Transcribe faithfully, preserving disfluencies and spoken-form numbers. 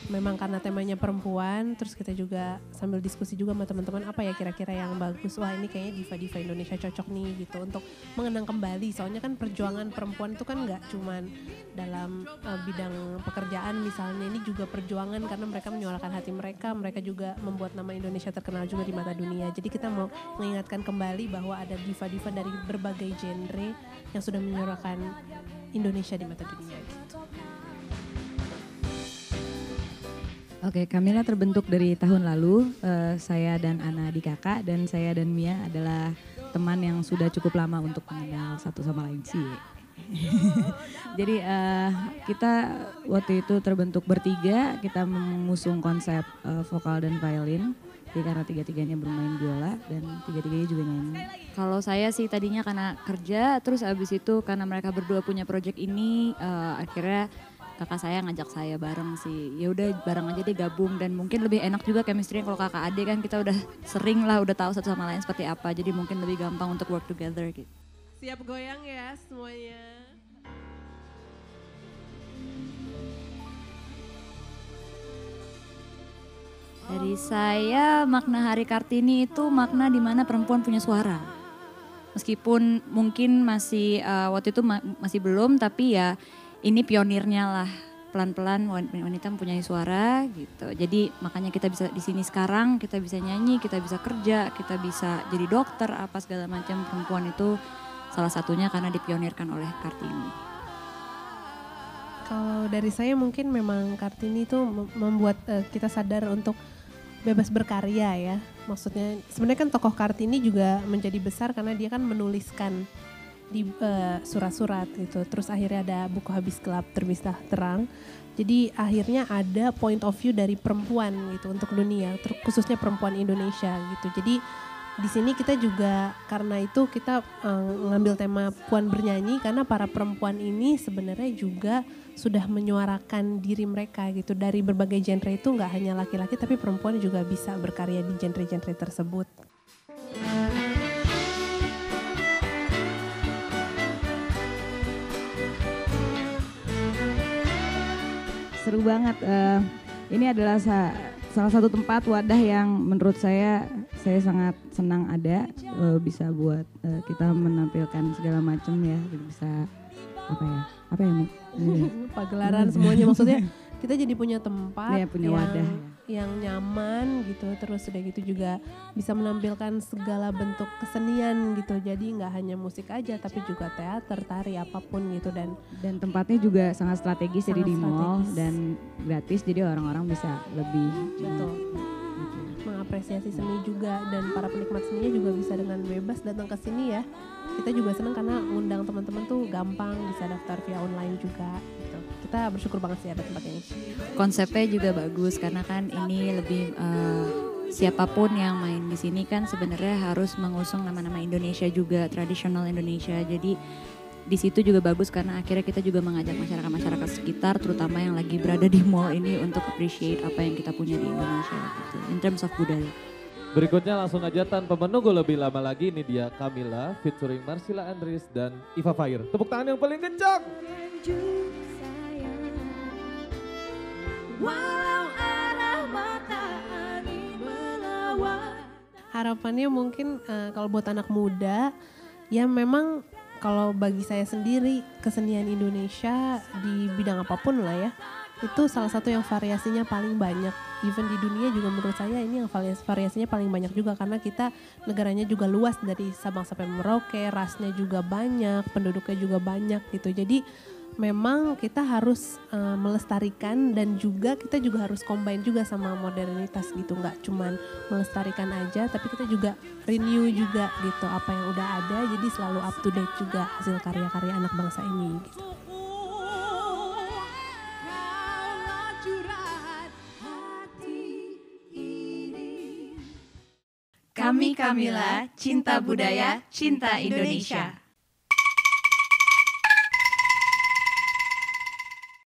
memang karena temanya perempuan, terus kita juga sambil diskusi juga sama teman-teman apa ya kira-kira yang bagus. Wah ini kayaknya diva-diva Indonesia cocok nih gitu untuk mengenang kembali. Soalnya kan perjuangan perempuan itu kan nggak cuman dalam uh, bidang pekerjaan misalnya, ini juga perjuangan karena mereka menyuarakan hati mereka. Mereka juga membuat nama Indonesia terkenal juga di mata dunia. Jadi kita mau mengingatkan kembali bahwa ada diva-diva dari berbagai genre yang sudah menyuarakan Indonesia di mata dunia gitu. Oke, Camilla terbentuk dari tahun lalu. Uh, saya dan Ana adik kakak dan saya dan Mia adalah teman yang sudah cukup lama untuk mengenal satu sama lain sih. Jadi uh, kita waktu itu terbentuk bertiga, kita mengusung konsep uh, vokal dan violin. Jadi karena tiga-tiganya bermain biola dan tiga-tiganya juga nyanyi. Kalau saya sih tadinya karena kerja, terus abis itu karena mereka berdua punya project ini, uh, akhirnya kakak saya ngajak saya bareng sih. Ya udah bareng aja deh gabung, dan mungkin lebih enak juga chemistry kalau kakak adik kan kita udah sering lah, udah tahu satu sama lain seperti apa. Jadi mungkin lebih gampang untuk work together gitu. Siap goyang ya semuanya. Dari saya, makna Hari Kartini itu makna di mana perempuan punya suara. Meskipun mungkin masih uh, waktu itu ma- masih belum, tapi ya ini pionirnya lah, pelan-pelan wanita mempunyai suara gitu. Jadi makanya kita bisa di sini sekarang, kita bisa nyanyi, kita bisa kerja, kita bisa jadi dokter, apa segala macam. Perempuan itu salah satunya karena dipionirkan oleh Kartini. Kalau dari saya mungkin memang Kartini itu membuat uh, kita sadar untuk bebas berkarya ya. Maksudnya sebenarnya kan tokoh Kartini juga menjadi besar karena dia kan menuliskan di uh, surat-surat gitu. Terus akhirnya ada buku Habis Gelap Terbitlah Terang. Jadi akhirnya ada point of view dari perempuan gitu untuk dunia, khususnya perempuan Indonesia gitu. Jadi di sini kita juga karena itu kita uh, ngambil tema Puan Bernyanyi karena para perempuan ini sebenarnya juga sudah menyuarakan diri mereka gitu. Dari berbagai genre itu nggak hanya laki-laki tapi perempuan juga bisa berkarya di genre-genre tersebut. Seru banget. Uh, ini adalah sa- salah satu tempat wadah yang menurut saya saya sangat senang ada uh, bisa buat uh, kita menampilkan segala macam ya, bisa apa ya apa ya pagelaran semuanya, maksudnya kita jadi punya tempat ya, punya yang, wadah yang nyaman gitu, terus udah gitu juga bisa menampilkan segala bentuk kesenian gitu. Jadi nggak hanya musik aja tapi juga teater, tari, apapun gitu. Dan dan tempatnya juga sangat strategis, sangat jadi di mall dan gratis, jadi orang-orang bisa lebih betul mengapresiasi seni juga, dan para penikmat seninya juga bisa dengan bebas datang ke sini ya. Kita juga senang karena ngundang teman-teman tuh gampang, bisa daftar via online juga gitu. Kita bersyukur banget sih ada tempat ini. Konsepnya juga bagus karena kan ini lebih uh, siapapun yang main di sini kan sebenarnya harus mengusung nama-nama Indonesia juga, tradisional Indonesia. Jadi di situ juga bagus karena akhirnya kita juga mengajak masyarakat-masyarakat sekitar, terutama yang lagi berada di mall ini, untuk appreciate apa yang kita punya di Indonesia gitu, in terms of budaya. Berikutnya langsung aja tanpa menunggu lebih lama lagi, ini dia Camilla featuring Marcella Andries dan Iva Fire. Tepuk tangan yang paling kencang. Harapannya mungkin uh, kalau buat anak muda ya memang kalau bagi saya sendiri kesenian Indonesia di bidang apapun lah ya, itu salah satu yang variasinya paling banyak. Even di dunia juga menurut saya ini yang variasinya paling banyak juga karena kita negaranya juga luas dari Sabang sampai Merauke, rasnya juga banyak, penduduknya juga banyak gitu. Jadi memang kita harus uh, melestarikan dan juga kita juga harus combine juga sama modernitas gitu. Nggak cuman melestarikan aja tapi kita juga renew juga gitu apa yang udah ada, jadi selalu up to date juga hasil karya-karya anak bangsa ini gitu. Kami Camilla, cinta budaya, cinta Indonesia.